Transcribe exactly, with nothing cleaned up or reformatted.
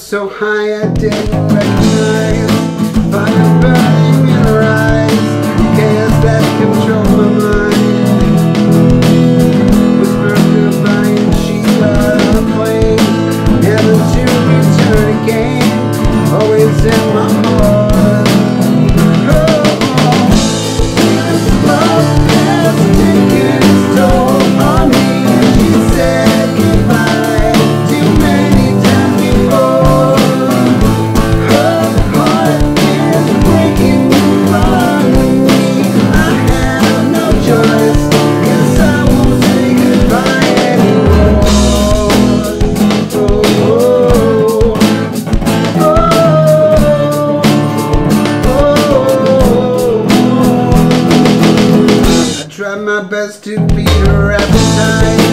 so high I didn't recognize fire burning in her eyes, chaos that controlled my mind. Whispered goodbye and she got on a plane, never to return again, always in my heart. Tried my best to beat her appetite.